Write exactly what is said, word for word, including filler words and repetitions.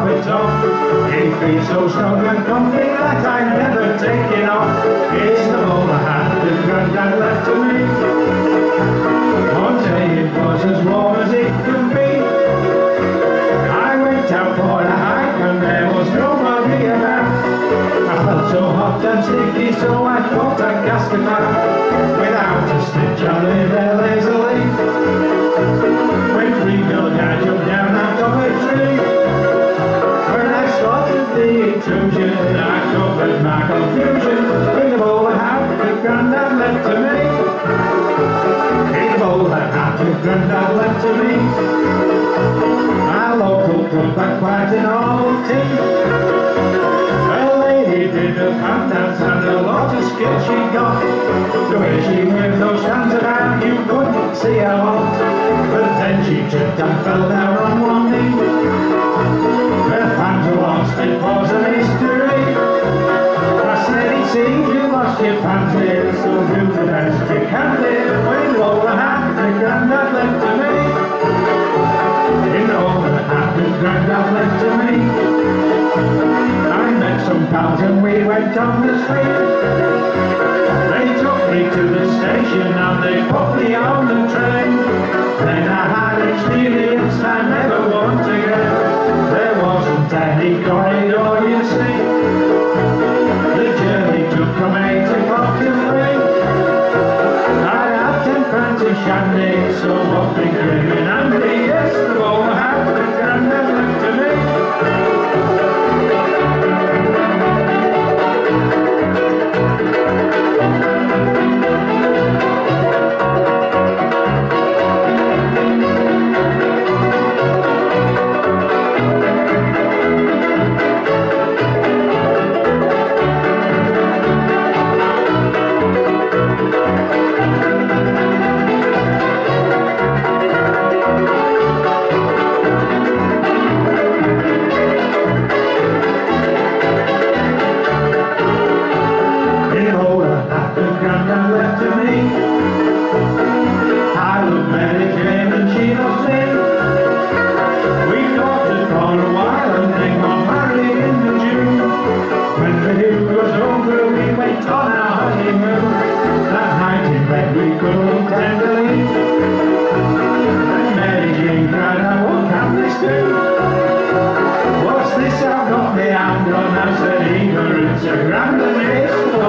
carpet top. He feels so strong and comfy that I never take it off. It's the bowler hat that Grandad left to me. One day it was as warm as it could be. I went out for a hike and there was nobody about. I felt so hot and sticky, so I thought I'd cast about. Without a stitch I lay there lazily, when three girl guy jumped down out of a tree. When I spotted the intrusion, I covered my confusion with the bowler hat that Grandad left to me. In the bowler hat that Grandad left to me. My local club had quite an old team. Did a fan dance and a lot of skill she got. The way she waved those hands around, you couldn't see her lot. But then she tripped and fell down on one knee. The fans were lost, it was a mystery. I said it seems you lost your fans here, so do the best you can there. With all the hat that Grandad left to me. In all the hat that Grandad left to me. I met some pals and we went on the street. They took me to the station and they put me on the train. Then I had experience I never want again. There wasn't any corridor, you see. The journey took from eight o'clock to three. I had ten francs of shandy, so what been grinning Andy. Yes, the bowler hat that Grandad left to me. What's this I've got me hand on? I said, ignorance, a Grandad is.